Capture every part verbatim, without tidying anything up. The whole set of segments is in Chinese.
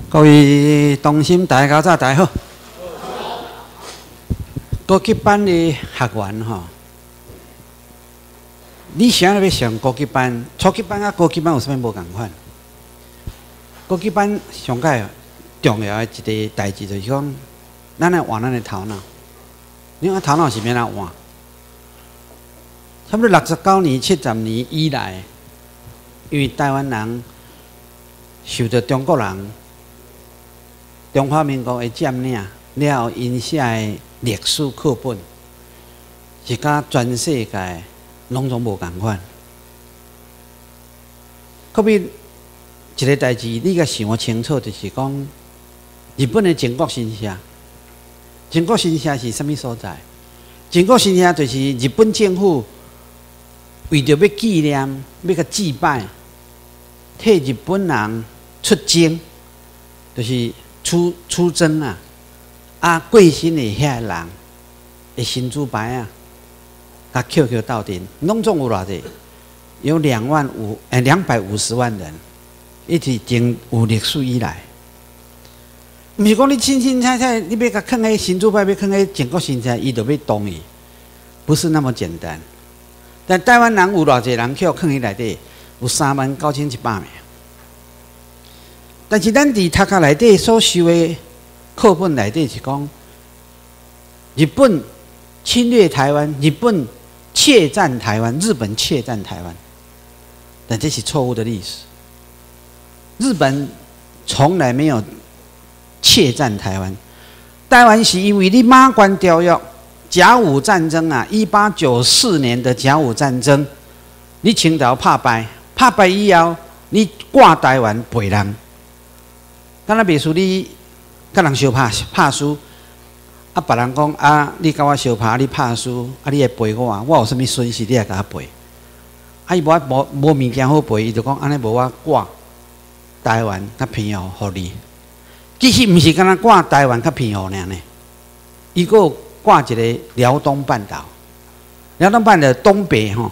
各位同心大家早，大家好。高级班的学员吼，你想要上高级班，初级班啊高级班有啥物无共款？高级班上界重要的一个代志就是讲，咱来换咱的头脑。你看头脑是免哪换？差不多六十九年、七十年以来，因为台湾人受到中国人、中华民国的占领，了后因写的历史课本是甲全世界拢总无共款。可比一个代志，你甲想清楚，就是讲日本的靖国神社。靖国神社是啥物所在？靖国神社就是日本政府为着要纪念、要甲祭拜，替日本人出征，就是出出征啊！啊，过身的遐人的神主牌啊，甲扣扣斗阵，拢总有偌济？有两万五，诶，两百五十万人，一直从有历史以来。毋是讲你清清彩彩，你要甲囥喺神主牌，要囥喺靖国神社，伊就要同意，不是那么简单。但台湾人有偌济人去囥喺内底，有三万九千一百名。但是咱伫读册内底所修的课本内底是讲，日本侵略台湾，日本窃占台湾，日本窃占台湾，但这是错误的历史。日本从来没有窃占台湾，台湾是因为你马关条约、甲午战争啊，一八九四年的甲午战争，你清朝拍败，拍败以后，你挂台湾赔人，敢若袂输你甲人相拍拍输，啊别人讲啊，你甲我相拍，你拍输，啊你会赔我，我有啥物损失，你也甲我赔，啊伊无无无物件好赔，伊就讲安尼无我挂台湾较偏哦，互你。其实毋是干那挂台湾较偏互尔呢，伊个有挂一个辽东半岛，辽东半岛东北吼，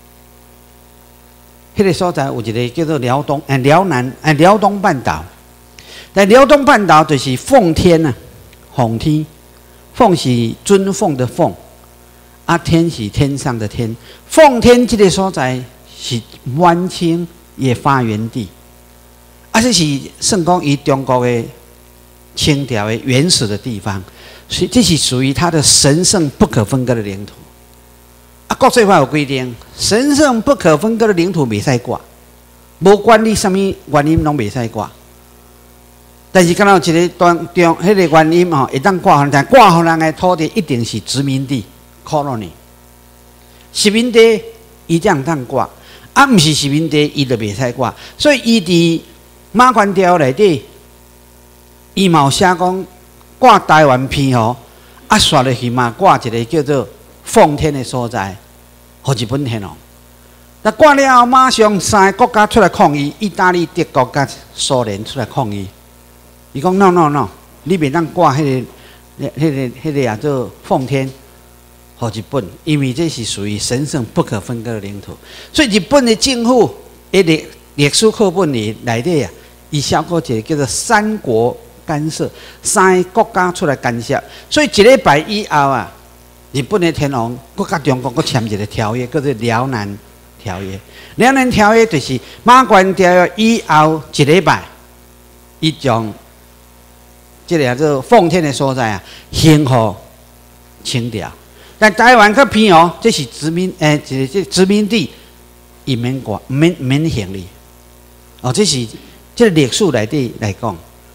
迄、那个所在有一个叫做辽东诶辽南诶辽东半岛，但辽东半岛就是奉天啊，奉天，奉是尊奉的奉，啊天是天上的天，奉天这个所在是晚清的发源地，啊这是算讲伊中国的。清朝的原始的地方，所以这是属于它的神圣不可分割的领土。啊，国际法有规定，神圣不可分割的领土袂使挂，无管你什么原因拢袂使挂。但是，敢若一个端中，迄个原因吼，会当挂互人，挂互人的土地一定是殖民地 （colony）。殖民地伊才通当挂，啊，毋是殖民地伊就袂使挂。所以，伊伫马关条内底。伊嘛有写讲挂台湾偏吼，啊，刷落去嘛挂一个叫做奉天的所在，互日本天皇。那挂了后，马上三个国家出来抗议，意大利、德国甲苏联出来抗议。伊讲 no no no， 你袂当挂迄、那个、迄、那个、迄个啊做奉天，互日本，因为这是属于神圣不可分割的领土。所以日本的政府的历历史课本里内底啊，伊写过一个叫做三国。干涉三个国家出来干涉，所以一礼拜以后啊，日本的天皇佮甲中国佮签一个条约，叫做辽南条约。辽南条约就是马关条约以后一礼拜，伊将这个叫做奉天的所在啊，献互清朝。但台湾较偏哦，这是殖民诶，一个这殖民地，伊免管免免行哩。哦，这是这个历史内底来讲。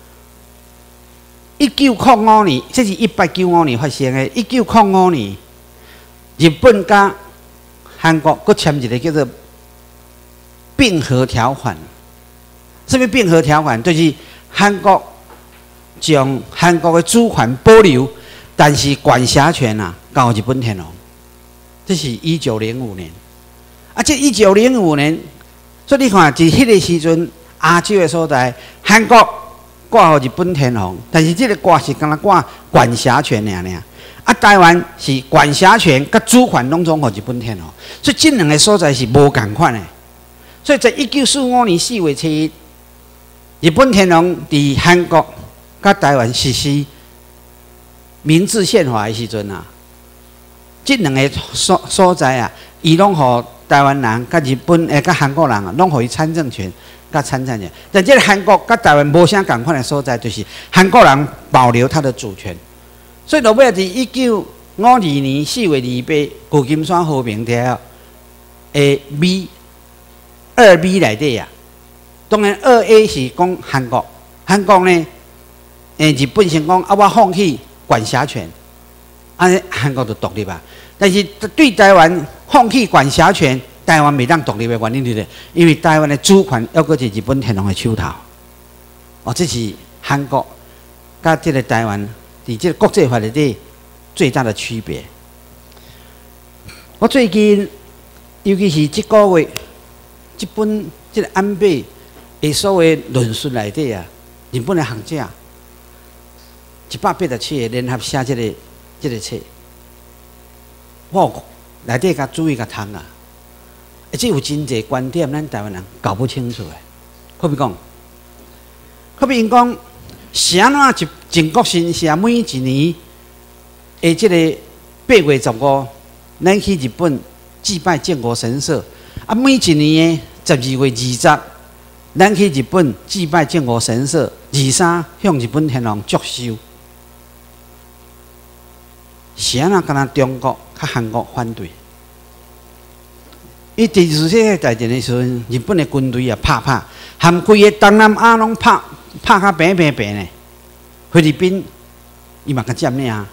一九零五年，这是一八九五年发生的。一九零五年，日本甲韩国佮签一个叫做并合条款。什么并合条款？就是韩国将韩国的主权保留，但是管辖权啊交日本天皇。这是一九零五年。啊，这一九零五年，所以你看，伫迄个时阵，亚洲的所在，韩国。挂互日本天皇，但是这个挂是敢若挂管辖权尔尔，啊，台湾是管辖权甲主权拢总互日本天皇，所以这两个所在是无共款的。所以在一九四五年四月七日， 日本天皇伫韩国甲台湾实施明治宪法的时阵啊，这两个所所在啊，伊拢互台湾人、甲日本诶、甲韩国人啊，拢互伊参政权、甲参战权。但这个韩国甲台湾无啥共款的所在，就是韩国人保留他的主权。所以落尾伫一九五二年四月二八，旧金山和平条诶 B 二 B 内底啊，当然二 A 是讲韩国，韩国呢，诶日本先讲啊，我放弃管辖权，啊韩国就独立啊。但是对台湾放弃管辖权，台湾未当独立的原因就是因为台湾的主权要搁伫日本天皇的手头。哦，这是韩国甲这个台湾伫这个国际法里底最大的区别。我最近，尤其是这个月，这本这个安倍的所谓论述内底啊，日本的学者一百八十七个联合写这个这个册，我内底甲注意甲读啊，而且有真侪观点，咱台湾人搞不清楚诶。可比讲，可比因讲，是安怎一靖国神社每一年的这个八月十五，咱去日本祭拜建国神社，啊，每一年的十二月二十，咱去日本祭拜建国神社，二三向日本天皇祝寿。是安怎敢若中国甲韩国反对？伊第二次世界大战的时阵，日本的军队也拍拍，含规个东南亚拢拍拍甲平平平的。菲律宾伊嘛甲占领，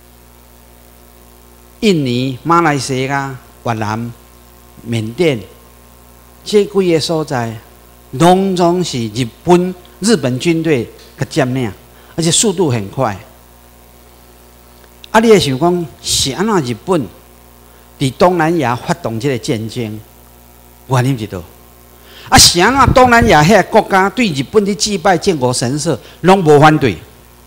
印尼、马来西亚、越南、缅甸，这几个所在，拢总是日本日本军队甲占领，而且速度很快。啊，你会想讲是安怎日本伫东南亚发动这个战争？原因是倒？啊，是安怎东南亚遐个国家对日本的祭拜建国神社拢无反对？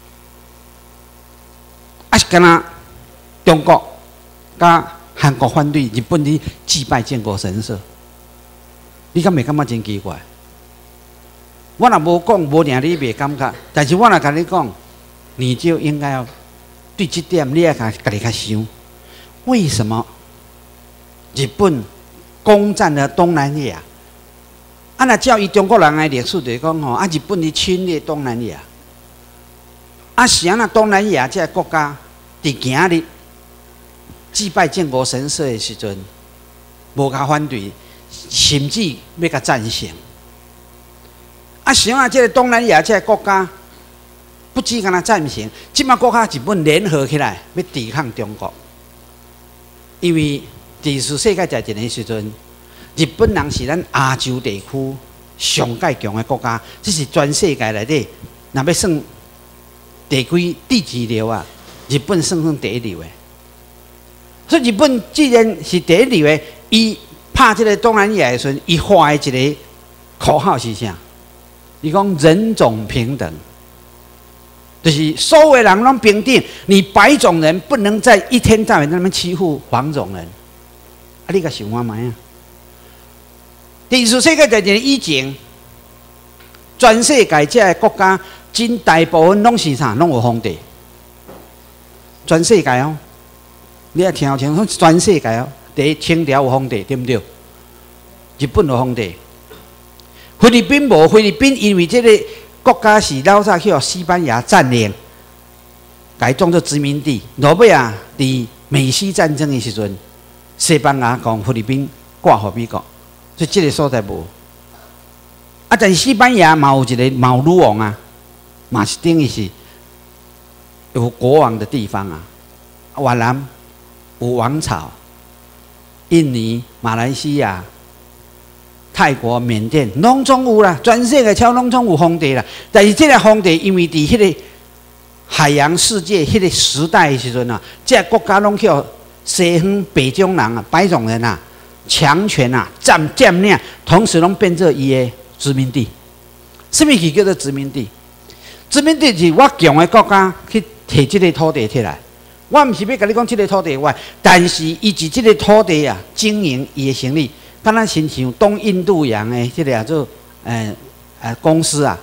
啊，是干那中国甲韩国反对日本的祭拜建国神社？你敢袂感觉真奇怪？我若无讲，无领你袂感觉，但是我若甲你讲，你就应该要。对这点，你要家家己较想，为什么日本攻占了东南亚？啊，那照以中国人的历史来讲吼，啊，日本伫侵略东南亚，啊，是安那东南亚这个国家伫今日祭拜建国神社的时阵，无甲反对，甚至要甲赞成。啊，是安那这个东南亚这个国家？不止敢若赞成，即马国家日本联合起来要抵抗中国，因为第二次世界大战的时阵，日本人是咱亚洲地区上介强的国家，这是全世界内底，若要算第几第几流啊？日本算算第一流的。所以日本既然是第一流的，伊拍这个东南亚的时阵，伊发的一个口号是啥？伊讲人种平等。就是所有人拢平等，你白种人不能在一天到晚在那边欺负黄种人。啊，你个想法嘛呀？第二次世界大战以前，全世界这个国家真大部分拢是啥？拢有皇帝。全世界哦，你要听清楚，全世界哦，第一清朝有皇帝，对不对？日本有皇帝，菲律宾无，菲律宾因为这个。国家是老早去互西班牙占领，改装做殖民地。落尾啊，伫美西战争的时阵，西班牙讲菲律宾挂互美国，所以这个所在无。啊，但是西班牙嘛有一个嘛有女王啊，嘛是等于是有国王的地方啊。越南有王朝，印尼、马来西亚。泰国、缅甸，拢总有啦，全世界超拢总有皇帝啦。但是这个皇帝，因为伫迄个海洋世界迄个时代的时阵啊，这个国家拢叫西方北种人啊、白种人啊，强权啊占占领，同时拢变做伊的殖民地。什么是叫做殖民地？殖民地是我强的国家去摕这个土地摕来，我唔是要甲你讲这个土地我，但是伊是这个土地啊经营伊的生意。敢若亲像东印度洋的这个叫做呃呃公司啊，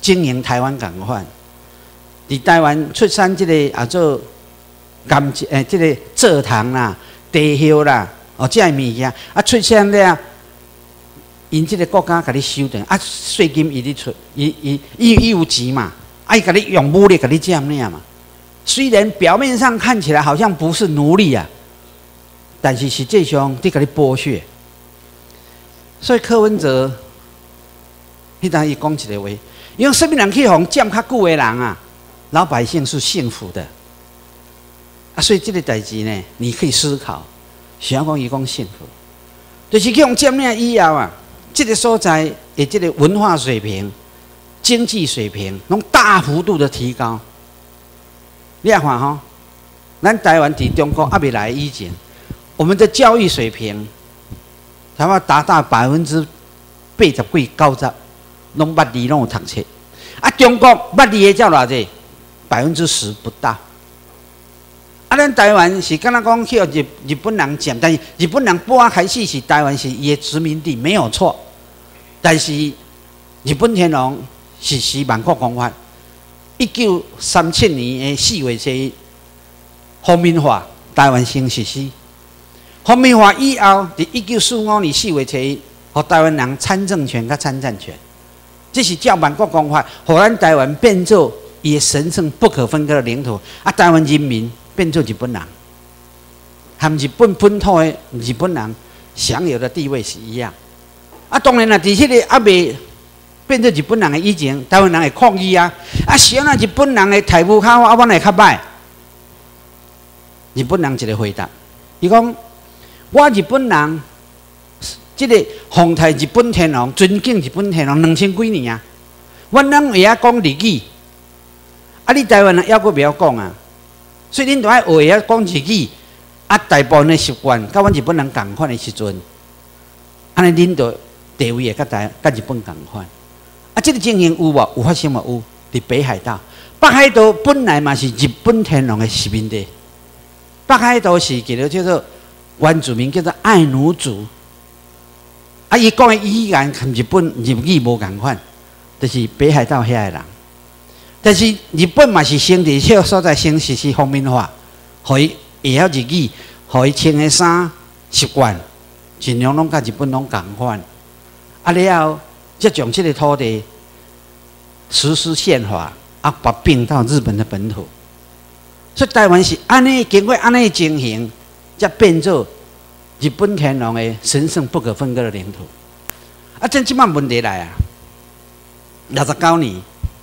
经营台湾共款。伫台湾出产即个啊做甘诶，即个蔗糖啦、茶叶啦，哦，这物件啊出产了，因即个国家甲你收定，啊税金伊咧出，伊伊伊伊有钱嘛，啊伊甲你用武力甲你占领嘛。虽然表面上看起来好像不是奴隶啊，但是实际上伫甲你剥削。所以柯文哲，迄当伊讲一个话，伊讲什么人去互占较久的人啊？老百姓是幸福的啊，所以这个代志呢，你可以思考。想要讲伊讲幸福，就是去用占领以后啊，这个所在的这个文化水平、经济水平，拢大幅度的提高。你看吼，咱台湾伫中国还未来以前，我们的教育水平，差不多达到百分之八十几、九十，拢捌字拢有读册。啊，中国捌字的才偌济？百分之十不到，啊，咱台湾是敢若讲去日日本人占，但是日本人搬开始是台湾是伊的殖民地，没有错。但是日本天皇是实万国公法，一九三七年的四月七日，皇民法台湾先实施。皇民法以后，伫一九四五年四月七日，互台湾人参政权甲参战权，这是照万国公法，互咱台湾变做伊神圣不可分割的领土，啊，台湾人民变做日本人，和日本本土的日本人享有的地位是一样。啊，当然啦，伫迄个还未变做日本人的以前，台湾人会抗议啊，啊，是啊，日本人的台语较好，啊，阮会较歹。日本人一个回答，伊讲：我日本人，即、这个奉台日本天皇，尊敬日本天皇两千几年啊，阮人会晓讲日语。啊！你台湾人还阁袂晓讲啊，所以恁都爱学晓讲日语。啊，大部分的习惯，甲阮日本人共款的时阵，安尼恁就地位也甲台甲日本共款。啊，这个情形有无？有发生无？有。伫北海道，北海道本来嘛是日本天皇的殖民地。北海道是叫做叫做原住民叫做爱奴族。啊，伊讲的语言跟日本日语无共款，就是北海道遐个人。但是日本嘛是先伫迄个所在先实施皇民法，互伊会晓日语，互伊穿的衫习惯，尽量拢甲日本拢共款。啊了后，才将这个土地实施宪法，啊把并到日本的本土。所以台湾是安尼经过安尼情形，才变做日本天皇的神圣不可分割的领土。啊，真即摆问题来啊，六十九年。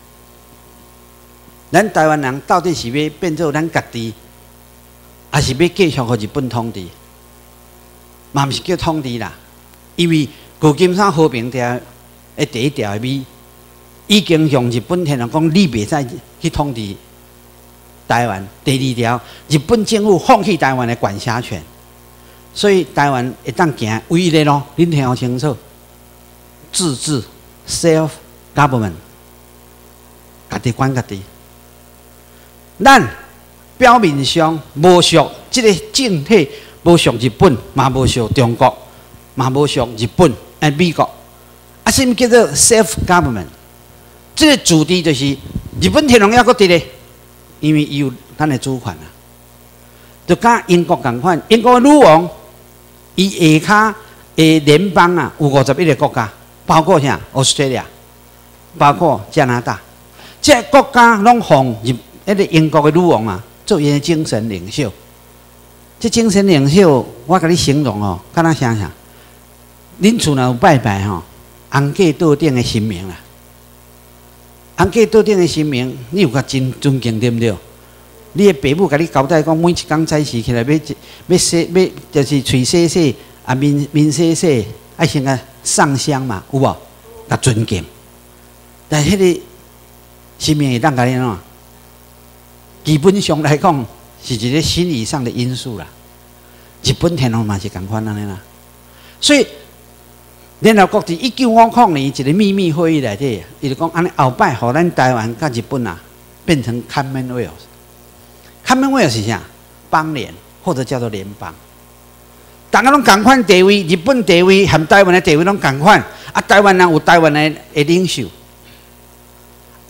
咱台湾人到底是要变做咱家己，还是要继续互日本统治？嘛毋是叫统治啦，因为旧金山和平条的第一条的美，已经向日本天皇讲，你袂使去统治台湾。第二条，日本政府放弃台湾的管辖权，所以台湾会当行唯一的咯，恁听好清楚，自治 （self government）， 家己管家己。咱表面上无属这个政体，无属日本，嘛无属中国，嘛无属日本诶美国。啊，什么叫做 self government？ 这个主题就是日本天皇还阁伫咧，因为伊有咱的主权啊。就甲英国共款，英国女王伊下骹诶联邦啊有五十一个国家，包括啥 Australia， 包括加拿大，这个国家拢奉日。迄个英国的女王啊，做伊的精神领袖。这精神领袖，我甲你形容哦，敢若啥啥？恁厝若有拜拜吼，红架桌顶的神明啦，红架桌顶的神明，你有甲真尊敬对不对？你的爸母甲你交代讲，每一工早时起来要要洗要就是嘴洗洗，啊面面洗洗，爱先甲上香嘛，有无？甲尊敬。但迄个神明会当甲你喏。基本上来讲，是一个心理上的因素啦。日本天皇嘛是共款安尼啦。所以联合国伫一九五零年一个秘密会议内底，伊就讲安尼后摆，互咱台湾甲日本啊变成 Commonwealth。Commonwealth 是啥？邦联或者叫做联邦。大家拢共款地位，日本地位和台湾的地位拢共款。啊，台湾人有台湾的的领袖。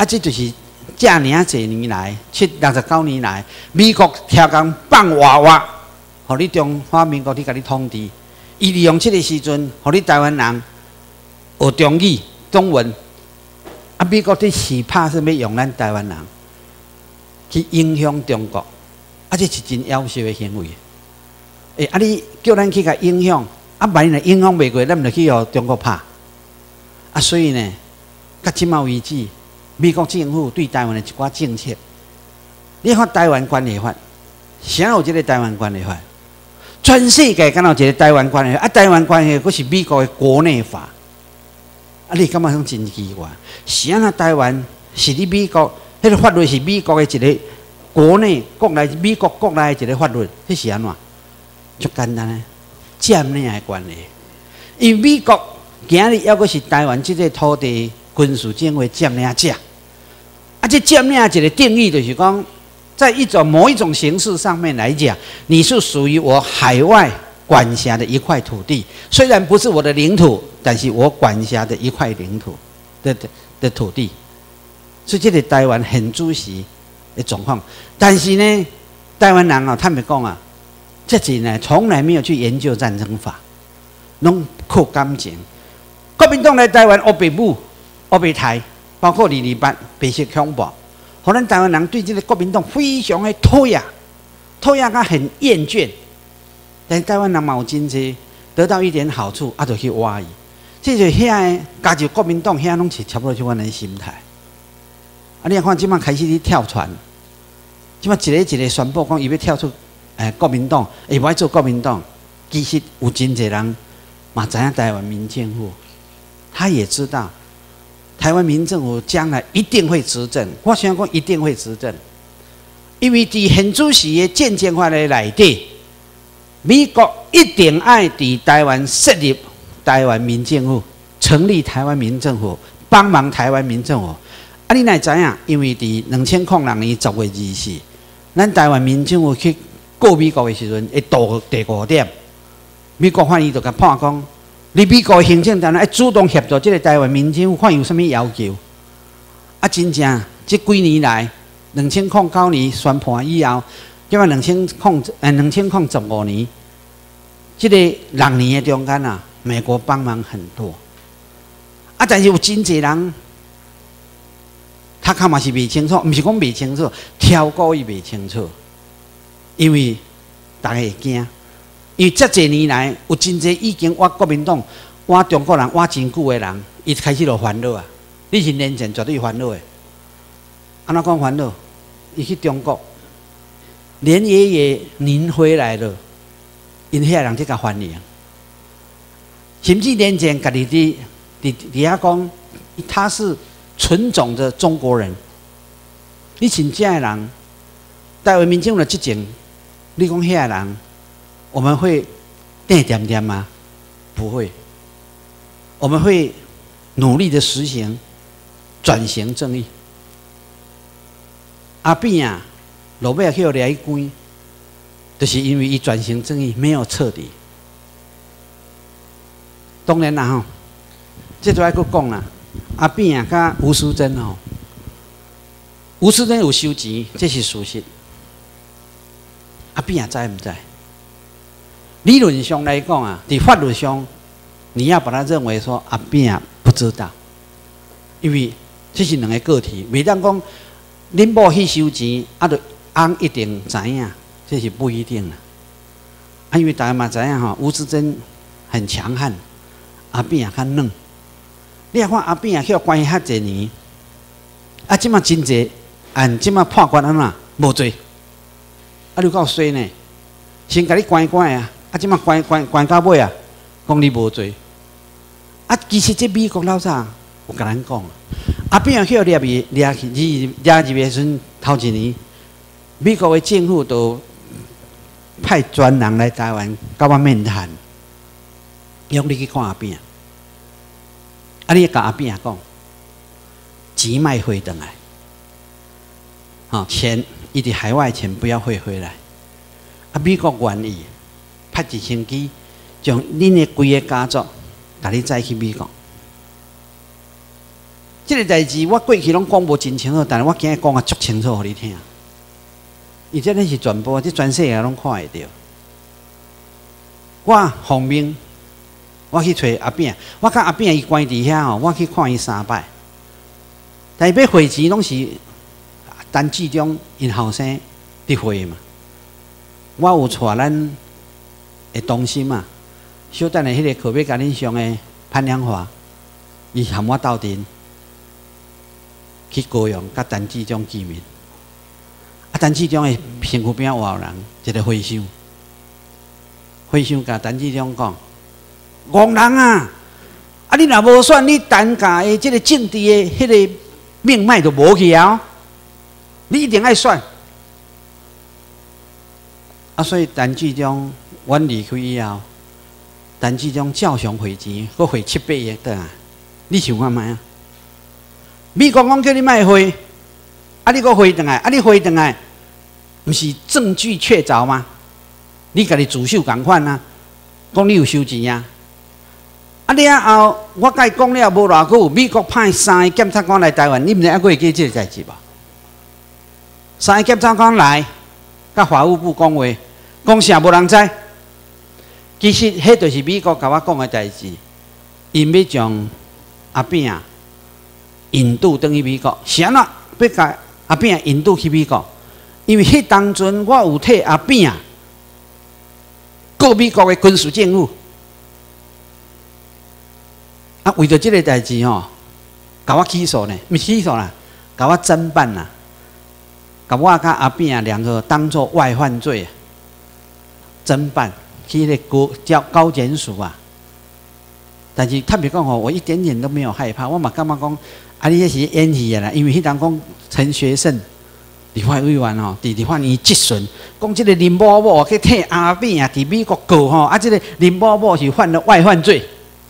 啊，这就是这尔侪年来，七六十九年来，美国超工放娃娃，互你中华民国去甲你统治。伊利用这个时阵，互你台湾人学中语、中文。啊，美国伫是拍是要用咱台湾人去影响中国，啊，这是真夭寿的行为。诶、欸，啊，你叫咱去甲影响，啊，万一若影响袂过，咱就去互中国拍。啊，所以呢，到即马为止，美国政府对台湾的一寡政策，你看台湾关系法，啥有这个台湾关系法？全世界敢有一个台湾关系法？啊，台湾关系法是美国的国内法。啊，你感觉讲真奇怪？是安那台湾是你美国，迄、那个法律是美国的一个国内国内美国国内的一个法律，迄是安怎？足简单诶，占领的关系。因为美国今日抑阁是台湾即个土地军事政府占领者。啊，这占领一个定义就是讲，在一种某一种形式上面来讲，你是属于我海外管辖的一块土地，虽然不是我的领土，但是我管辖的一块领土的 的, 的土地，所以这个台湾很主席的状况。但是呢，台湾人啊，他们讲啊，这几年从来没有去研究战争法，拢靠感情。国民党来台湾，黑白母、黑白台，包括二二八白色恐怖，互咱台湾人对这个国民党非常的讨厌，讨厌到很厌倦。但台湾人嘛有真济得到一点好处，啊，就去挖伊。这就遐加入国民党，遐拢是差不多就款的心态。啊，你看即摆开始去跳船，即摆一个一个宣布讲伊要跳出诶国民党，会不爱做国民党。其实有真济人嘛知影台湾民政府，他也知道台湾民政府将来一定会执政。我想讲一定会执政，因为伫现主席的建宪法的内底。美国一定爱伫台湾设立台湾民政府，成立台湾民政府，帮忙台湾民政府。啊，你哪知影？因为伫两千零六年十月二十四，咱台湾民政府去告美国的时阵，会到第五点，美国法院就甲判讲，你美国的行政单位要主动协助这个台湾民政府，看有啥物要求。啊，真正这几年来，两千零九年宣判以后。即摆两千零呃两千零十五年，即、这个六年的中间啊，美国帮忙很多。啊，但是有真济人，他看嘛是未清楚，毋是讲未清楚，挑过伊未清楚，因为大家会惊，因为遮济年来有真济已经挖国民党、挖中国人、挖真久的人，伊开始就烦恼啊！你是年前绝对烦恼的，安怎讲烦恼？伊去中国。连爷爷您回来了，因遐人即个欢迎，甚至年前家己伫伫伫遐讲，他是纯种的中国人。你请这样的人，台湾民众的激情，你讲遐人，我们会点点点吗？不会，我们会努力的实行转型正义。阿扁啊！落尾去互掠去关，就是因为伊转型正义没有彻底。当然啦吼，这就爱佫讲啦。阿扁啊，甲吴淑珍吼，吴淑珍有收钱，这是事实。阿扁啊，知唔知？理论上来讲啊，伫法律上，你要把它认为说阿扁啊不知道，因为这是两个个体，袂当讲恁某去收钱，啊，就。翁一定知影，这是不一定的。啊，因为大家嘛知影吼，吴淑珍很强悍，阿扁也较软。你也看阿扁也去关系遐侪年，啊，即马真济按即马判决安怎无罪，啊，你够衰呢？先甲你关关啊，啊，即马关关关到尾啊，讲你无罪。啊，其实这美国老早有甲咱讲，阿扁也去掠去掠去掠入的时阵头一年。美国的政府都派专人来台湾，甲我面谈，用你去看阿扁，啊，你甲阿扁讲，钱卖汇回来，啊，钱伊伫海外钱不要汇回来，啊，美国愿意派一星期，将恁的规个家族，甲你载去美国， 这个代志我过去拢讲无真清楚，但是我今日讲啊足清楚，互你听。伊这个是传播，这全世界拢看会到。我奉命，我去找阿扁，我甲阿扁伊关伫遐吼，我去看伊三摆。但是要会钱拢是陈志忠因后生伫会嘛。我有带咱的同心嘛，小等下迄个课要甲恁上的潘良华，伊含我斗阵去高雄，甲陈志忠见面。啊，陈志忠的身躯边有人一个回乡，回乡甲陈志忠讲：戆人啊！啊，你若无选，你陈家的即个政治的迄个命脉就无去啊！你一定爱选。啊，所以陈志忠阮离开以后，陈志忠照常汇钱，搁汇七八亿倒来。你想看卖啊？美国讲叫你卖汇。啊！你搁回转来，啊！你回转来，毋是证据确凿吗？你家己自首共款啊，讲你有收钱啊！啊！了后，我甲伊讲了无偌久，美国派三个检察官来台湾，你毋知还佫会记即个代志无？三个检察官来，甲法务部讲话，讲啥无人知。其实迄就是美国甲我讲的代志，因要将阿扁啊引渡转去美国，是安怎要甲阿扁引渡去美国？因为迄当阵我有替阿扁告美国的军事政府，啊，为着即个代志吼，甲我起诉呢，毋是起诉啦，甲我侦办啦，甲我甲阿扁两个当作外犯罪侦办，去迄个高叫高检署啊。但是坦白讲吼，我一点点都没有害怕，我嘛感觉讲，啊，你迄是演戏的啦，因为迄当讲陈学圣。立法委员吼，伫立法院质询，讲即个林某某去替阿扁啊，伫美国告吼，啊，即个林某某是犯了外犯罪，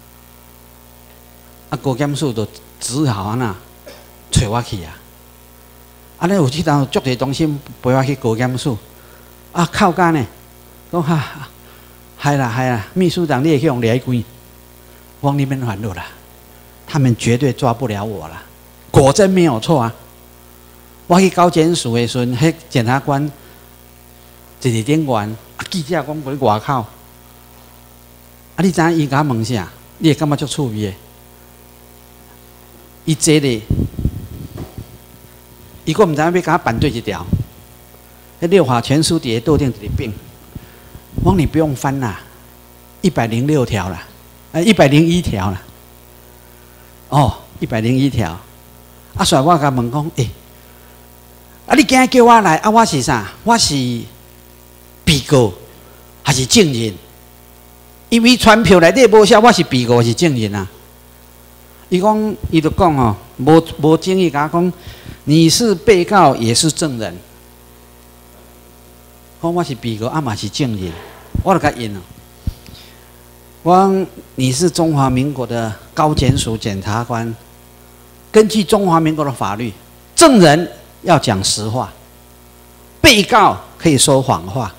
啊，高检署就只好安那找我去啊，啊，咧有即当足侪同心陪我去高检署，啊，靠干呢，讲哈，嗨啦嗨啦，秘书长你也去用掠关，我讲你免烦恼啦，他们绝对抓不了我啦，果真没有错啊。我去高检署的时阵，迄检察官一日顶员，啊记者讲伫外口，啊你知影伊甲我问啥？你会感觉足趣味的。伊坐咧，伊佫毋知影要甲我办对一条。迄六法全书伫个桌顶一直并，我讲你不用翻啦，一百零六条啦，啊一百零一条啦。哦，一百零一条。啊，所以我甲问讲，诶、欸。啊！你今日叫我来，啊，我是啥？我是被告还是证人？因为传票内底无写我是被告是证人啊。伊讲，伊就讲吼，无无争议，甲我讲，你是被告也是证人。讲我是被告，啊嘛是证人，我就甲应了。我讲你是中华民国的高检署检察官，根据中华民国的法律，证人要讲实话，被告可以说谎话。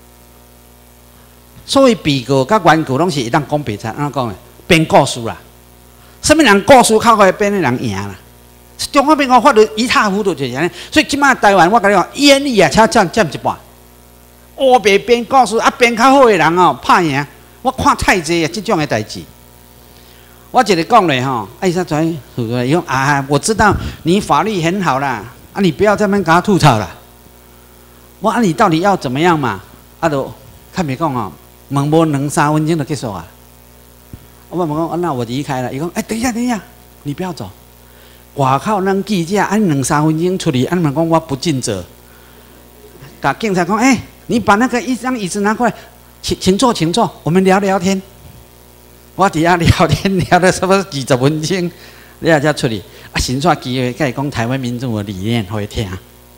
所以被告甲原告拢是一当讲白菜，安怎讲呢？编故事啦。什么人故事靠过编的人赢啦？中华民国法律一塌糊涂就是安尼。所以即摆台湾我甲你讲，演义啊，才占占一半。乌白编故事啊，编较好的人哦，拍赢。我看太济啊，即种的代志。我一个讲咧吼，哎，啥在？伊讲啊，我知道你法律很好啦。啊！你不要在那边给他吐槽了。我啊，你到底要怎么样嘛？啊，都看别讲哦，问无两三分钟就结束啊。我问讲，那我离开了。伊讲，哎，等一下，等一下，你不要走。外口那记者按两三分钟出去，按问讲我不尽责。甲警察讲，哎，你把那个一张椅子拿过来，请请坐，请坐，我们聊聊天。我底下聊天聊了差不多几十分钟，你才出去。啊，先煞机会，甲伊讲台湾民众的理念，互伊听。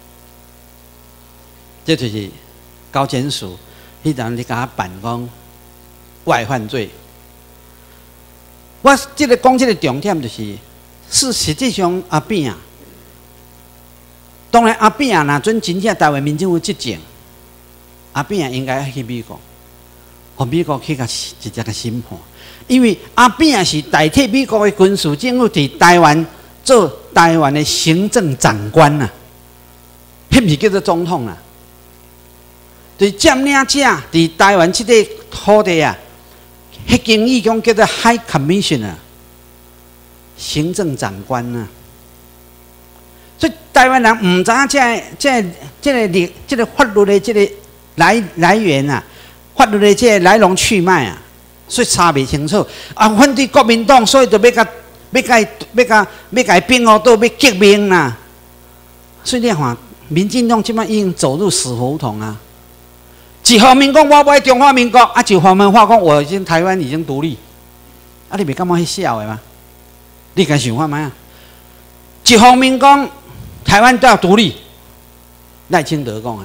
这就是高检署迄阵你甲我办讲外犯罪。我即个讲即个重点就是，是实际上阿扁啊，当然阿扁啊，若准真正台湾民众有执政，阿扁啊应该去美国，互美国去甲直接甲审判，因为阿扁啊是代替美国的军事政府伫台湾。 做台湾的行政长官呐、啊，迄唔是叫做总统啦、啊。对占领者伫台湾这个土地啊，迄经义讲叫做 High Commissioner， 行政长官呐、啊。所以台湾人唔知影这这这个历这个法律的这个来来源啊，法律的这个来龙去脉啊，所以查袂清楚啊。反对国民党，所以就要甲要甲要甲要甲并后倒要革命啦、啊。所以你看，民进党即摆已经走入死胡同啊。一方面讲我要中华民国，啊，一方面话讲我已经台湾已经独立，啊，你袂感觉迄笑的吗？你敢想看卖啊？一方面讲台湾都要独立，赖清德讲的。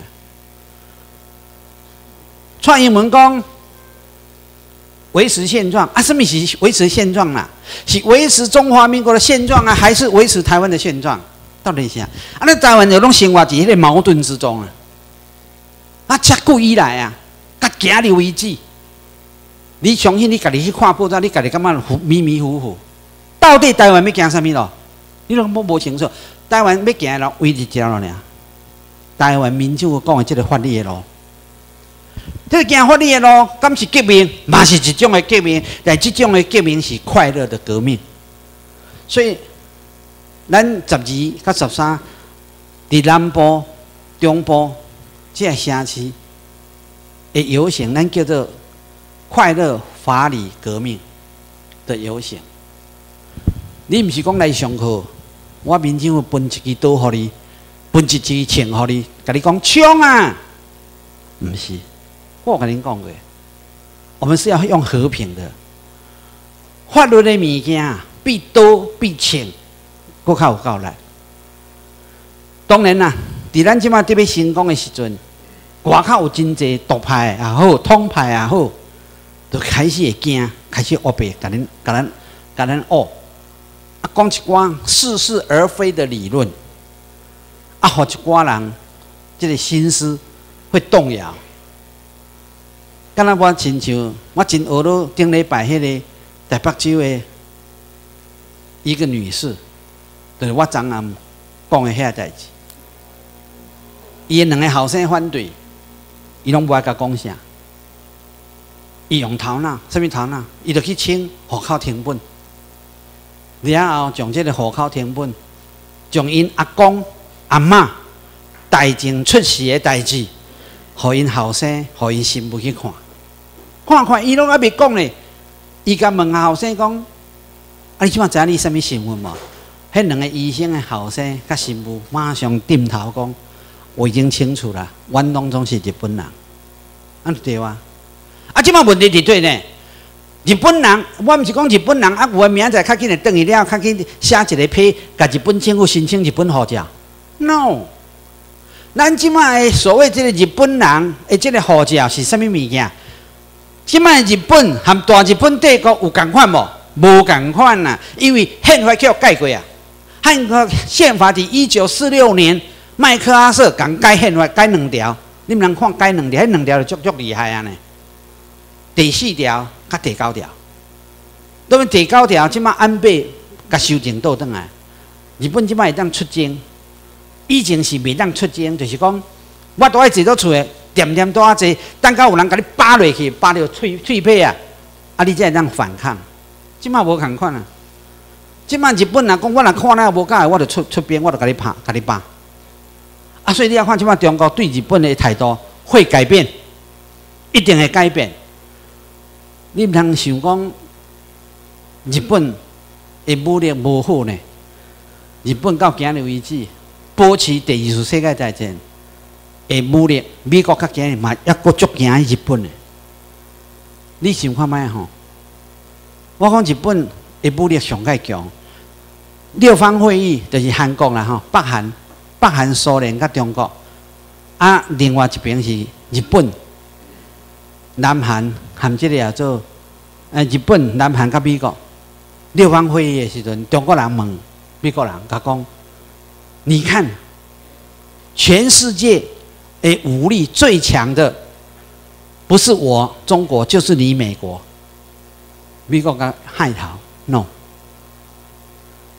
蔡英文讲维持现状啊，什么是维持现状啦？是维持中华民国的现状啊，还是维持台湾的现状？到底是啊？啊，那台湾有拢生活在迄个矛盾之中啊！啊，遮久以来啊，甲今日为止，你相信你家己去看报纸，你家己感觉迷迷糊糊，到底台湾要行啥物路？你拢无无清楚。台湾要行的路，唯一一条路尔。台湾民主讲的这个法律的路，这个行法律的路，敢是革命？嘛是一种的革命，但这种的革命是快乐的革命。所以，咱十二甲十三，伫南部、中部这个城市的游行，咱叫做快乐法理革命的游行。你毋是讲来上课？我民政府分一支刀互你，分一支枪互你，甲你讲枪啊！毋是，我有甲恁讲过，我们是要用和平的。法律的物件比刀比枪，搁较有够力。当然啦，伫咱即马伫要成功的时阵，外口有真济独派也好，统派也好，就开始会惊，开始恶白，甲恁、甲咱、甲咱恶。啊，讲一寡似是而非的理论，啊，互一寡人这个心思会动摇。敢若我亲像我真学了顶礼拜迄个台北州的一个女士，就是我昨暗讲的遐代志。伊两个后生反对，伊拢无爱甲讲啥。伊用头脑，什么头脑？伊就去请户口成本。然后将这个户口成本，将因阿公阿嬷代前出世的代志，互因后生，互因媳妇去看，看看伊拢还未讲呢。伊甲问后生讲：“啊，你即马知影你什么身份无？”迄两个医生的后生甲媳妇马上点头讲：“我已经清楚了，阮拢总是日本人。”安对哇？啊，即马问题伫对呢？日本人，我毋是讲日本人，啊，有诶明仔载较紧诶转去了，较紧写一个批，甲日本政府申请日本护照。No， 咱即卖诶所谓即个日本人诶，即个护照是啥物物件？即卖日本含大日本帝国有共款无？无共款啦，因为宪法叫改过啊。汉国宪法伫一九四六年，麦克阿瑟共改宪法改两条，你们人看改两条，迄两条就足足厉害啊呢。第四条。甲第九条，当然第九条即马安倍甲修正倒转来，日本即马会当出征，以前是袂当出征，就是讲我都爱坐到厝诶，点点多啊坐，等到有人甲你扒落去，扒到脆脆皮啊，啊你才会当反抗。即马无共款啊，即马日本人讲我若看那无甲，我就出出兵，我就甲你拍，甲你扒。啊，所以你要看即马中国对日本的态度会改变，一定会改变。你毋通想讲日本的武力无好呢？日本到今日为止，保持第二次世界大战的武力，美国到今日嘛抑阁足惊日本的。你想看卖吼？我讲日本的武力上介强，六方会议就是韩国啦吼，北韩、北韩、苏联甲中国，啊，另外一边是日本。南韩含这个叫做，呃，日本、南韩甲美国六方会议的时阵，中国人问美国人，甲讲：你看，全世界的武力最强的，不是我中国，就是你美国。美国甲害头 ，no，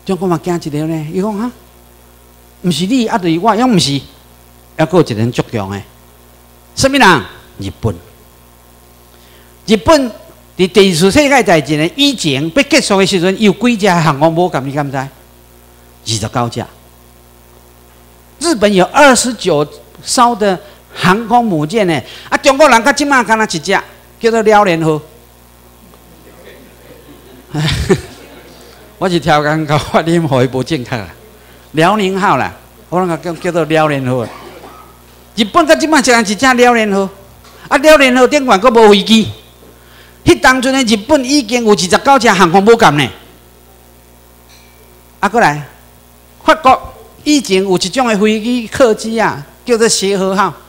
中国嘛惊一条呢，伊讲哈，毋是你，啊，就是我，ยัง毋是，还佫有一个人足强诶，什么人？日本。日本伫第二次世界大战诶以前要结束诶时阵，有几架航空母舰，你敢知？二十九架。日本有二十九艘的航空母舰呢，啊，中国人到即马敢若一只，叫做辽宁号。我是超工搞发音，互伊无正确啦。辽宁号啦，我那个叫叫做辽宁号。日本到即马只人一只辽宁号，啊，辽宁号顶管佫无飞机。迄当阵的日本已经有二十九只航空母舰呢。啊，过来，法国以前有一种的飞机客机啊，叫做协和号。